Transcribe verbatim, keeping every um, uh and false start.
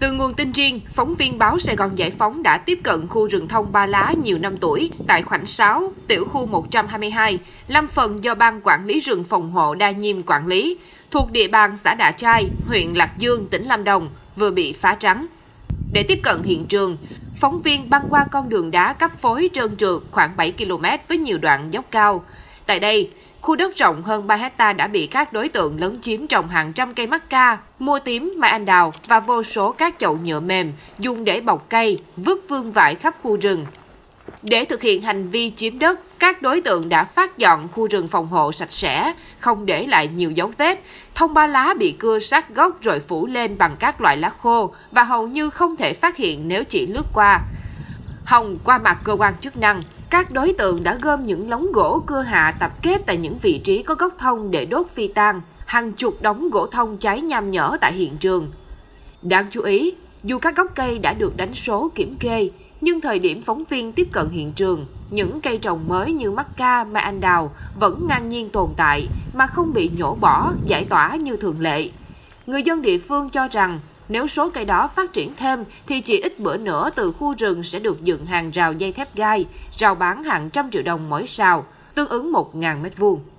Từ nguồn tin riêng, phóng viên báo Sài Gòn Giải phóng đã tiếp cận khu rừng thông Ba Lá nhiều năm tuổi tại khoảnh sáu, tiểu khu một trăm hai mươi hai, lâm phần do Ban Quản lý rừng phòng hộ Đa Nhiêm quản lý, thuộc địa bàn xã Đạ Trai, huyện Lạc Dương, tỉnh Lâm Đồng, vừa bị phá trắng. Để tiếp cận hiện trường, phóng viên băng qua con đường đá cấp phối trơn trượt khoảng bảy ki lô mét với nhiều đoạn dốc cao. Tại đây, khu đất rộng hơn ba héc ta đã bị các đối tượng lấn chiếm trồng hàng trăm cây mắc ca, mua tím, mai anh đào và vô số các chậu nhựa mềm dùng để bọc cây, vứt vương vãi khắp khu rừng. Để thực hiện hành vi chiếm đất, các đối tượng đã phát dọn khu rừng phòng hộ sạch sẽ, không để lại nhiều dấu vết. Thông Ba Lá bị cưa sát gốc rồi phủ lên bằng các loại lá khô và hầu như không thể phát hiện nếu chỉ lướt qua. Hòng qua mặt cơ quan chức năng, các đối tượng đã gom những lóng gỗ cưa hạ tập kết tại những vị trí có gốc thông để đốt phi tang, hàng chục đống gỗ thông cháy nham nhở tại hiện trường. Đáng chú ý, dù các gốc cây đã được đánh số kiểm kê, nhưng thời điểm phóng viên tiếp cận hiện trường, những cây trồng mới như mắc ca, mai anh đào vẫn ngang nhiên tồn tại mà không bị nhổ bỏ, giải tỏa như thường lệ. Người dân địa phương cho rằng nếu số cây đó phát triển thêm thì chỉ ít bữa nữa từ khu rừng sẽ được dựng hàng rào dây thép gai, rao bán hàng trăm triệu đồng mỗi sào, tương ứng một nghìn mét vuông.